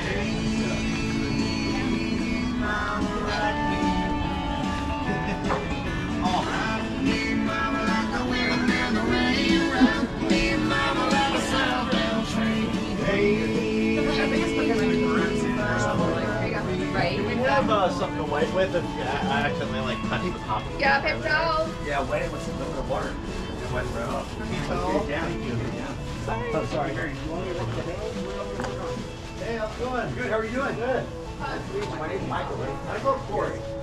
Something to wipe with if I accidentally like touch the top. Yeah, paper towel. Yeah, wet it with some little water. And wipe it off. Oh, sorry. Hey, how's it going? Good. How are you doing? Good. My name's Michael. Michael Corey.